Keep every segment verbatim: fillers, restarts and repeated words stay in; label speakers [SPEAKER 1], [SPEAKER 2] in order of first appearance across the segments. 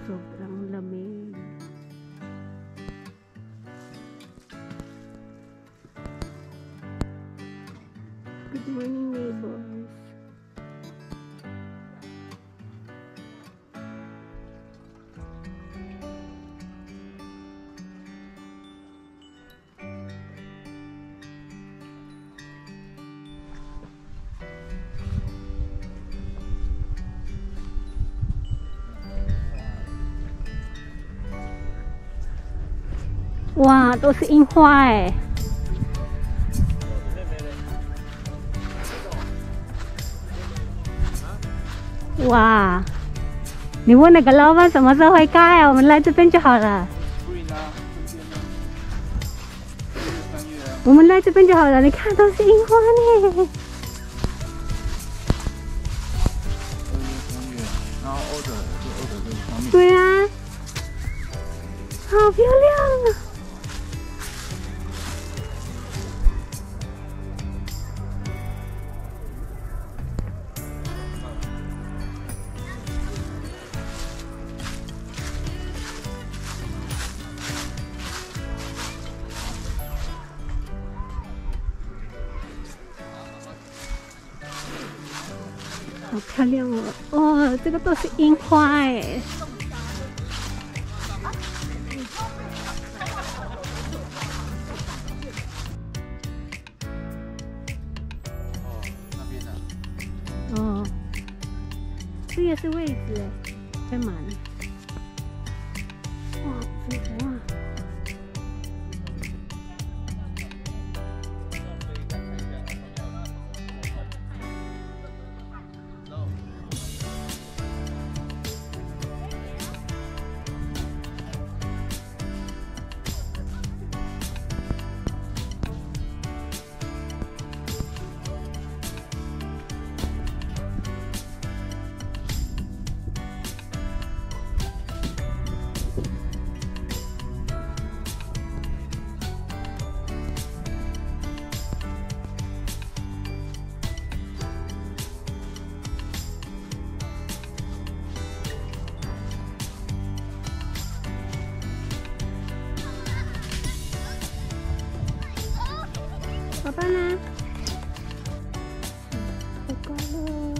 [SPEAKER 1] Sobrang lamig. Good morning, neighbors. Wow, 都是樱花哎！哇，你问那个老板什么时候会开啊？我们来这边就好了。我们来这边就好了，你看都是樱花呢。对啊，好漂亮啊！好漂亮哦！哇，这个都是樱花哎。哦，这也是位置哎，太满了。哇，舒服啊！爸爸呢？回家了。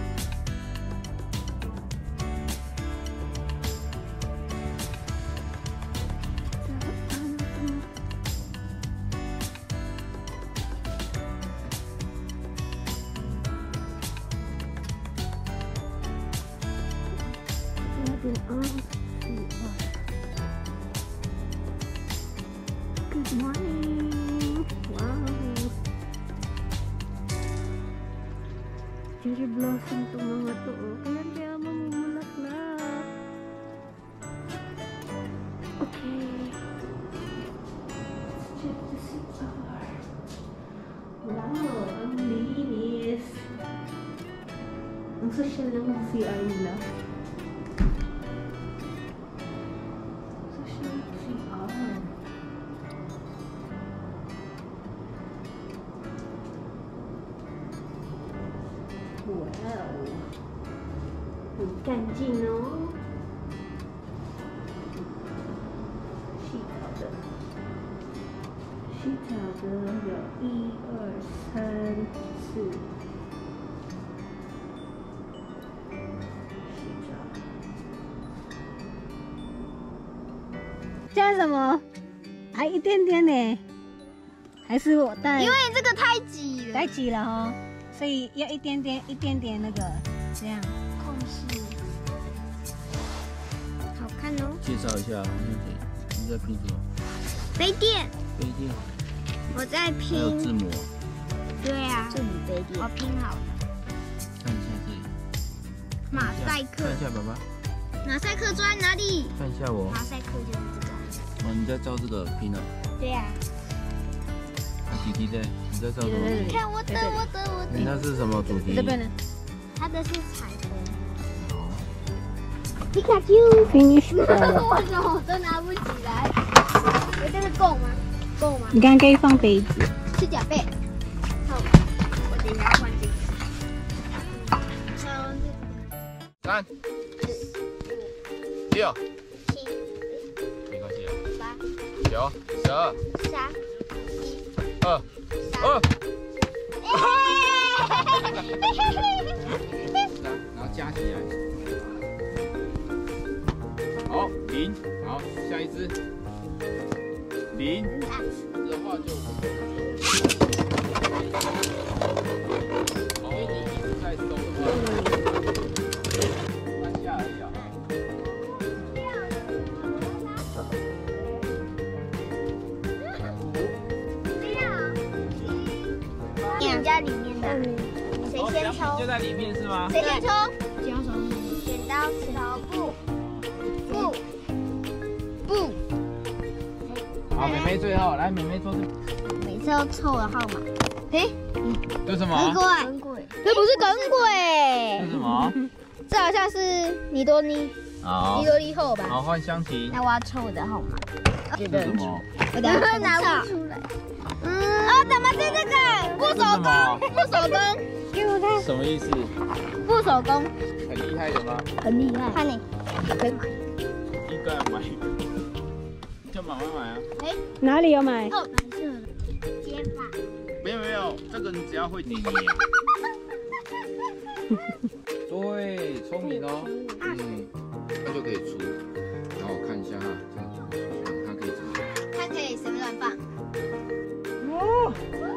[SPEAKER 1] 那边啊，是 Good morning. Wow. Cherry blossom to mga to, oh. Kaya kaya mamumulaklak. Okay. Let's check the C R. Wow, ang linis. Ang social ng C R nila. Social C R. Wow, 很干净哦。洗澡的，洗澡的有一二三四。洗澡。加什么？还一点点呢？还是我带？
[SPEAKER 2] 因为这个太挤了，
[SPEAKER 1] 太挤了哦。所以要一点点一点点那个这样
[SPEAKER 2] 空隙，好看哦。
[SPEAKER 3] 介绍一下，你在拼什么？
[SPEAKER 2] 杯垫。
[SPEAKER 3] 杯垫。
[SPEAKER 2] 我在拼。
[SPEAKER 3] 还有字母。
[SPEAKER 2] 对啊。
[SPEAKER 1] 这里杯垫。
[SPEAKER 2] 我拼好了。
[SPEAKER 3] 看一下这里。
[SPEAKER 2] 马赛克。
[SPEAKER 3] 看一下爸爸。
[SPEAKER 2] 马赛克装在哪里？
[SPEAKER 3] 看一下我。
[SPEAKER 2] 马赛克就是这个。
[SPEAKER 3] 哦，你在照这个拼哦。
[SPEAKER 2] 对呀。
[SPEAKER 3] 弟弟在，你在照什么？
[SPEAKER 2] 看我的，我的，我的。
[SPEAKER 3] 你那是什么主题？
[SPEAKER 1] 这边呢？
[SPEAKER 2] 它的是彩虹。
[SPEAKER 3] 哦。
[SPEAKER 2] 皮卡丘。
[SPEAKER 1] Finish
[SPEAKER 2] 为什么我都拿不起来？我这个够吗？够吗？
[SPEAKER 1] 你刚刚可以放杯子。
[SPEAKER 2] 是脚背。好，我等一下换这个。
[SPEAKER 3] 三、六、
[SPEAKER 4] 六，
[SPEAKER 2] 七、
[SPEAKER 4] 没关系啊。
[SPEAKER 2] 八、
[SPEAKER 4] 九、十二、
[SPEAKER 2] 三、
[SPEAKER 4] 二、
[SPEAKER 2] 三。
[SPEAKER 4] 二。然后加起来。好，零。好，下一只。零。的话就。因为你一直在收的话，按下而已啊。
[SPEAKER 2] 你家里面的，谁先抽？
[SPEAKER 3] 就在里面是吗？
[SPEAKER 2] 谁先抽？剪刀手剪刀石头布布布。
[SPEAKER 3] 好，妹妹最后来，妹妹坐这。
[SPEAKER 2] 每次都凑了号码。诶，
[SPEAKER 3] 这是什么？
[SPEAKER 2] 耿鬼，耿鬼，这不是耿鬼，
[SPEAKER 3] 这是什么？
[SPEAKER 2] 这好像是尼多尼，
[SPEAKER 3] 好
[SPEAKER 2] 尼，多尼后吧。
[SPEAKER 3] 好换香琪。
[SPEAKER 2] 那我要抽我的号码。觉得
[SPEAKER 3] 这是什么？
[SPEAKER 2] 我等下拿不出来。嗯，哦，怎么是这个？不手工，不手工，给我看。
[SPEAKER 3] 什么意思？
[SPEAKER 2] 不手工，
[SPEAKER 3] 很厉害的吗？
[SPEAKER 2] 很厉害。看你，可以买。
[SPEAKER 3] 一个人买，就慢慢买啊。
[SPEAKER 2] 哎，
[SPEAKER 1] 哪里有买？
[SPEAKER 2] 哦，白色的，接吧。
[SPEAKER 3] 没有没有，这个你只要会拧。对，聪明哦。嗯，那就可以出。然后我看一下哈，这样它可以怎么？
[SPEAKER 2] 它可以随便乱放。
[SPEAKER 1] 哦，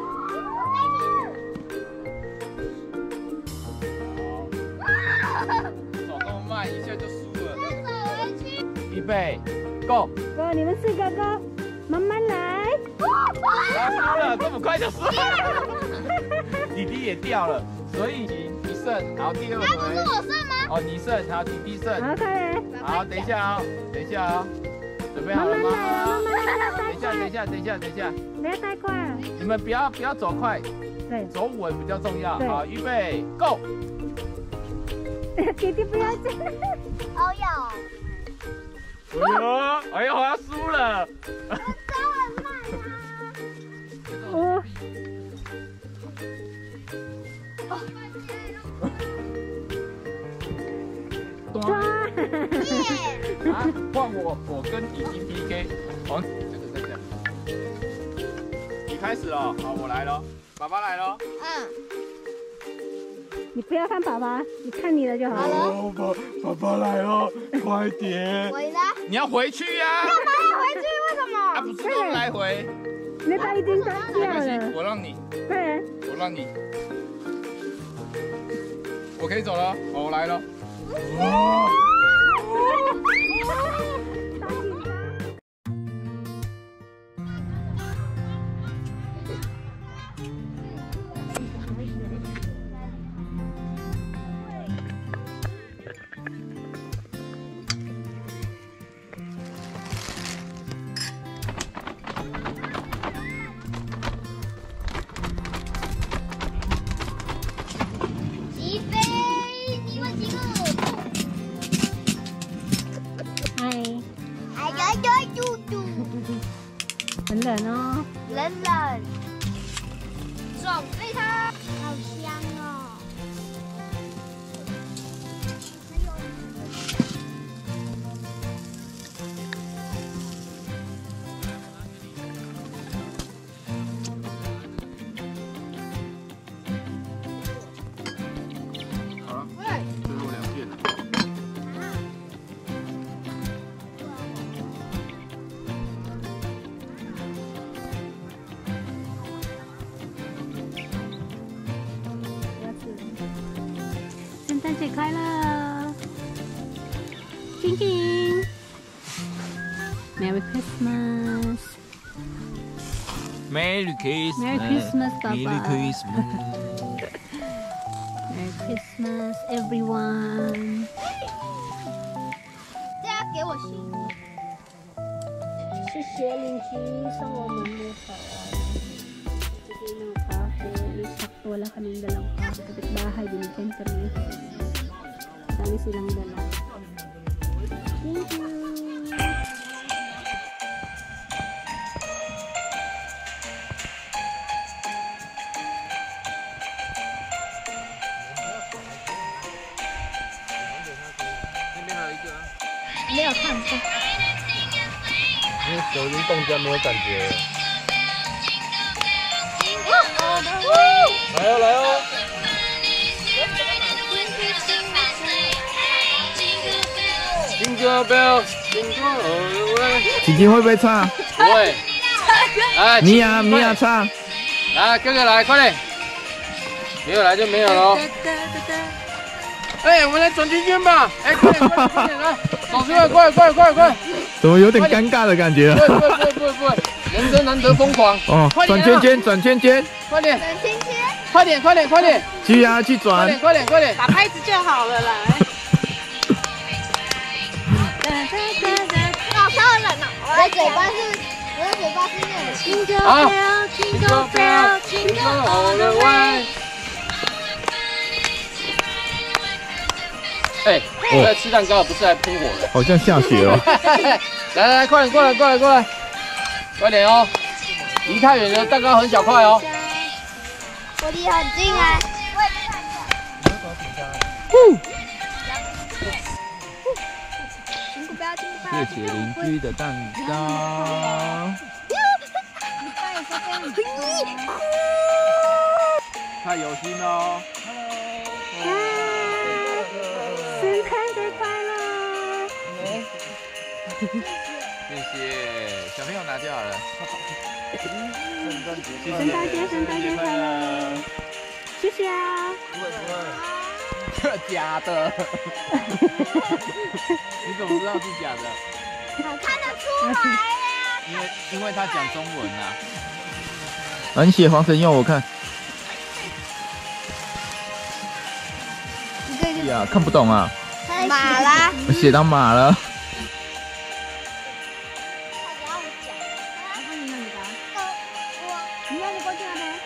[SPEAKER 4] 手那么慢，一下就输了。
[SPEAKER 3] 预备，Go！
[SPEAKER 1] 哥，你们四个哥，慢慢来。
[SPEAKER 3] 他输了，这么快就输了。弟弟也掉了，所以你胜。然后第二回，
[SPEAKER 2] 不是我胜吗？
[SPEAKER 3] 哦，你胜，好，弟弟胜。
[SPEAKER 1] 好，快来，
[SPEAKER 3] 好，等一下啊，等一下啊，准备好
[SPEAKER 1] 慢
[SPEAKER 3] 了吗？
[SPEAKER 1] 慢来啊，慢慢来，不要
[SPEAKER 3] 等一下，等
[SPEAKER 1] 太快
[SPEAKER 3] 一，下，等一下，等一下，
[SPEAKER 1] 不要太快。
[SPEAKER 3] 你们不要不要走快，
[SPEAKER 1] 对，
[SPEAKER 3] 走稳比较重要。
[SPEAKER 1] 对
[SPEAKER 3] 好，预备，Go！
[SPEAKER 1] 弟弟不要这样。
[SPEAKER 2] 哦哟，
[SPEAKER 3] 哎呦，哎呦，我要输了。
[SPEAKER 1] 哦，抓！
[SPEAKER 3] 啊，换我，我跟已经 P K。好，这个在这样。你开始了，好，我来了，爸爸来了。
[SPEAKER 2] 嗯，
[SPEAKER 1] 你不要看爸爸，你看你的就好了。
[SPEAKER 3] 哦，爸爸爸来了，快点！
[SPEAKER 2] 回来。
[SPEAKER 3] 你要回去呀、啊。
[SPEAKER 2] 干嘛要回去？为什
[SPEAKER 3] 啊，
[SPEAKER 2] 么？
[SPEAKER 3] 不是都来回。
[SPEAKER 1] 那他已经断
[SPEAKER 3] 没
[SPEAKER 1] 掉
[SPEAKER 3] 关系，
[SPEAKER 1] 了。
[SPEAKER 3] 我让你，
[SPEAKER 1] 快点，
[SPEAKER 3] 我让你。我可以走了，好，我来了。哇！
[SPEAKER 1] 大紧张。
[SPEAKER 2] 起飞！你们几个？
[SPEAKER 1] 嗨，
[SPEAKER 2] 哎呀呀，嘟嘟，
[SPEAKER 1] 很冷哦。
[SPEAKER 2] 冷冷，准备它，好香哦。
[SPEAKER 3] 好了，最后两片了。
[SPEAKER 1] 圣诞节快乐，晶晶 ，Merry Christmas，
[SPEAKER 3] Merry Christmas。
[SPEAKER 1] Merry Christmas， 爸爸
[SPEAKER 3] Merry Christmas。
[SPEAKER 1] Merry Christmas everyone。
[SPEAKER 2] 这要给我洗。
[SPEAKER 1] 谢谢鄰居送我們嘅草啊！Bigay ng kahoy. Sakto wala kaming dalang kahoy. Kapitbahay, binigyan kami. Dami silang dala. Thank you!
[SPEAKER 2] 没有看过。
[SPEAKER 3] 因为手已经冻僵，没有感觉了。来哦，来哦！Jingle bell, jingle all the way。
[SPEAKER 4] 晶晶会不会唱？
[SPEAKER 3] 不会。来，
[SPEAKER 4] 米娅，米娅唱。
[SPEAKER 3] 来，哥哥来，快点。没有来就没有喽。哎，我们来转圈圈吧！哎，快点，快点，快点，来，走出来，快快快快！
[SPEAKER 4] 怎么有点尴尬的感觉？
[SPEAKER 3] 不会不会不会不会不会，人生难得疯狂。
[SPEAKER 4] 哦，转圈圈，转圈圈，
[SPEAKER 3] 快点，
[SPEAKER 2] 转圈圈，
[SPEAKER 3] 快点，快点，快点，
[SPEAKER 4] 去呀，去
[SPEAKER 3] 快
[SPEAKER 4] 转
[SPEAKER 3] 点，。快点，快点！
[SPEAKER 1] 打拍子就好了，来。
[SPEAKER 2] 好超冷哦！我的嘴巴是，我的嘴巴是那种。
[SPEAKER 1] Jingle
[SPEAKER 3] 好
[SPEAKER 1] bell, jingle bell, jingle all the way。
[SPEAKER 3] 哎，我在吃蛋糕，不是来喷火的。
[SPEAKER 4] 好像下雪哦。
[SPEAKER 3] 来来来，快点，过来，过来，过来，快点哦！离太远了，蛋糕很小块哦。
[SPEAKER 2] 我离很近啊。金箍标，金箍标，
[SPEAKER 4] 谢谢邻居的蛋糕。
[SPEAKER 3] 太有心了哦。
[SPEAKER 1] 圣诞节快乐！
[SPEAKER 3] 谢谢，小朋友拿就好了。圣诞节
[SPEAKER 1] 圣诞节，圣诞节快乐！谢谢啊！
[SPEAKER 3] 假的。你怎么知道是假的？
[SPEAKER 2] 看得出来呀。
[SPEAKER 3] 因为因为他讲中文啊。
[SPEAKER 4] 啊，你写黄神佑，我看。呀，看不懂啊。
[SPEAKER 2] 马啦。
[SPEAKER 4] 我写到马了。
[SPEAKER 1] 你让你过去了没？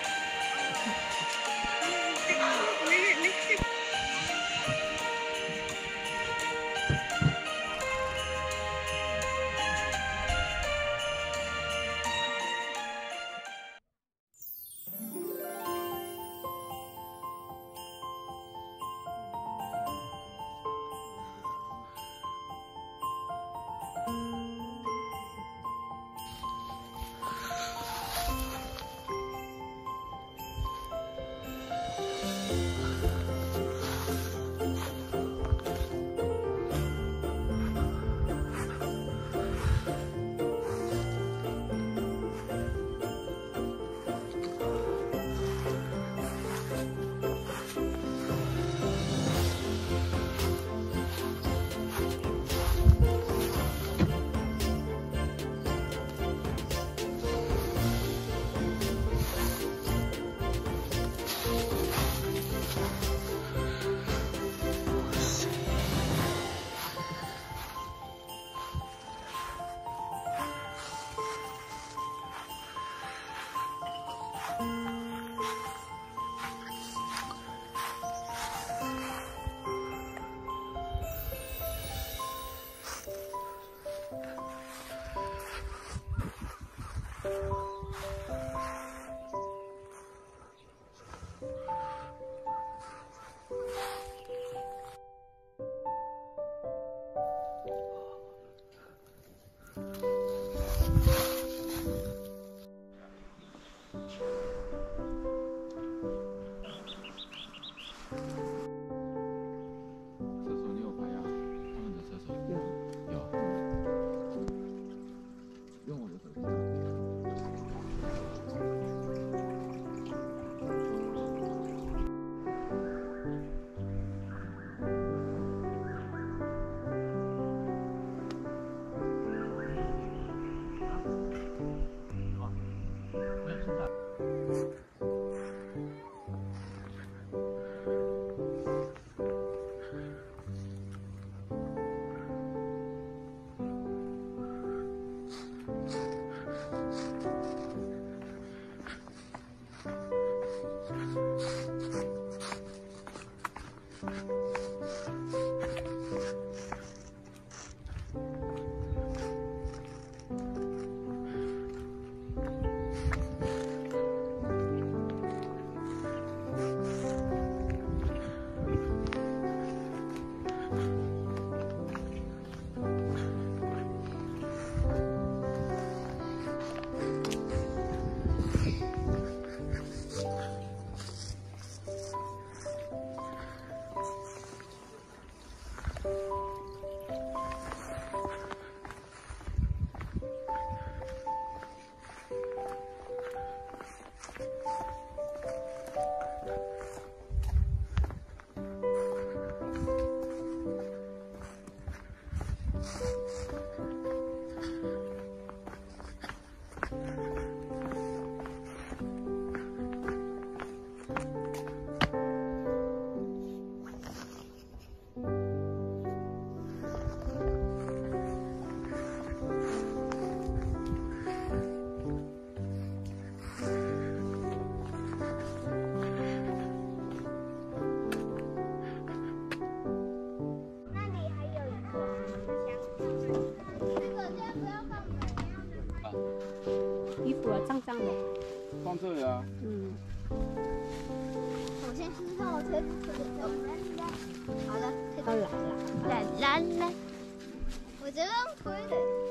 [SPEAKER 1] 衣服啊，脏脏的。
[SPEAKER 3] 放这里啊。
[SPEAKER 1] 嗯。
[SPEAKER 2] 我先试试看我推推推。好了，推
[SPEAKER 1] 到来了。
[SPEAKER 2] 来来来，我这样推的。